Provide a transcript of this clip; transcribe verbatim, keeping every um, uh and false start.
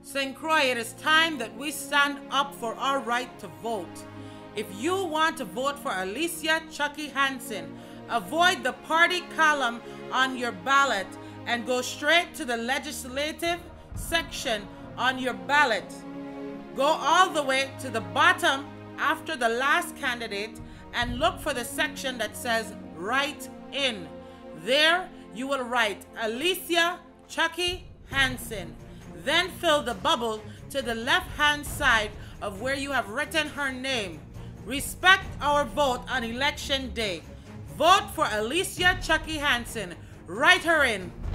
Saint Croix, it is time that we stand up for our right to vote. If you want to vote for Alicia Chucky Hansen, avoid the party column on your ballot and go straight to the legislative section on your ballot. Go all the way to the bottom after the last candidate and look for the section that says Write In. There you will write Alicia Chucky Hansen. Then fill the bubble to the left-hand side of where you have written her name. Respect our vote on election day. Vote for Alicia Chucky Hansen. Write her in.